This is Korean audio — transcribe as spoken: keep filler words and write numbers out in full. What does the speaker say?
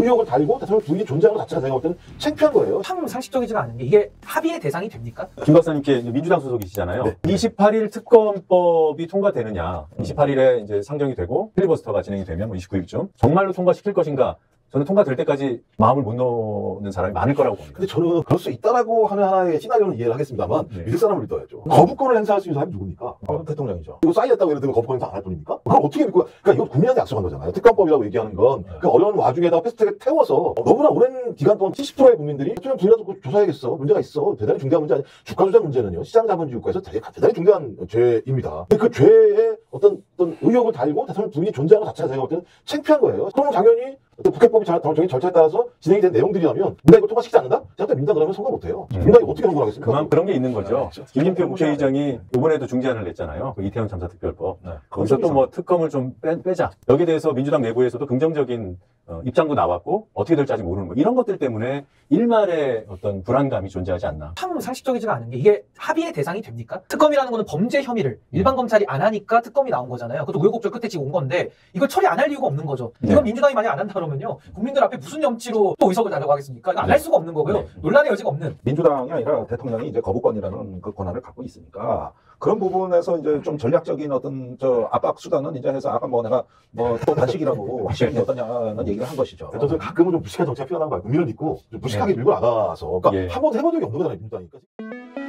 의혹을 달고 대통령 부인이 존재하는 것 자체가 제가 볼 때는 창피한 거예요. 참 상식적이지가 않은 게 이게 합의의 대상이 됩니까? 김 박사님께 민주당 소속이시잖아요. 네. 이십팔 일 특검법이 통과되느냐, 이십팔 일에 이제 상정이 되고 필리버스터가 진행이 되면 뭐 이십구 일쯤 정말로 통과시킬 것인가? 저는 통과될 때까지 마음을 못 놓는 사람이 많을 거라고 봅니다. 근데 저는 그럴 수 있다라고 하는 하나의 시나리오는 이해를 하겠습니다만 네. 믿을 사람을 믿어야죠. 거부권을 행사할 수 있는 사람이 누굽니까? 어, 대통령이죠. 이거 쌓였다고 예를 들면 거부권 행사 안 할 뿐입니까? 그걸 어떻게 믿고, 그러니까 이건 국민한테 약속한 거잖아요. 특검법이라고 얘기하는 건 그 어려운 와중에다가 패스트트랙에 태워서 너무나 오랜 기간 동안 칠십 퍼센트의 국민들이 대통령 부인이라도 조사해야겠어. 문제가 있어. 대단히 중대한 문제 아니야. 주가 조작 문제는요. 시장 자본주의 국가에서 대단히, 대단히 중대한 죄입니다. 근데 그 죄에 어떤, 어떤 의혹을 달고 대통령 부인이 존재하는 것 자체가 제가 볼 때는 창피한 거예요. 그럼 당연히 국회법이 정해진 절차에 따라서 진행이 된 내용들이라면 민주당이 이걸 통과시키지 않는다? 제가 볼 때 민주당 그러면 선거 못해요. 음. 민주당이 어떻게 선거하겠습니까? 그만 그런 게 있는 거죠. 네, 김인표 국회의장이 이번에도 중재안을 냈잖아요. 그 이태원 참사 특별법. 네. 거기서 또 뭐 특검을 좀 빼, 빼자. 여기에 대해서 민주당 내부에서도 긍정적인 어, 입장도 나왔고 어떻게 될지 아직 모르는 거. 이런 것들 때문에 일말의 어떤 불안감이 존재하지 않나. 참 상식적이지가 않은 게 이게 합의의 대상이 됩니까? 특검이라는 거는 범죄 혐의를 일반 검찰이 안 하니까 특검이 나온 거잖아요. 그것도 우여곡절 끝에 지금 온 건데 이걸 처리 안 할 이유가 없는 거죠. 이건 네. 민주당이 만약 안 한다 그러면요. 국민들 앞에 무슨 염치로 또 의석을 달라고 하겠습니까? 안 할 수가 없는 거고요. 네. 논란의 여지가 없는. 민주당이 아니라 대통령이 이제 거부권이라는 그 권한을 갖고 있으니까 그런 부분에서 이제 좀 전략적인 어떤 저 압박 수단은 이제 해서 아까 뭐 내가 뭐 또 단식이라고 하시는 게 어떠냐는 얘기를 한 것이죠. 저는 가끔은 좀 무식한 정치가 필요한 거야. 국민을 믿고 좀 무식하게 밀고 나가서. 그러니까 예. 한 번도 해본 적이 없는 거잖아요, 민주당이니까.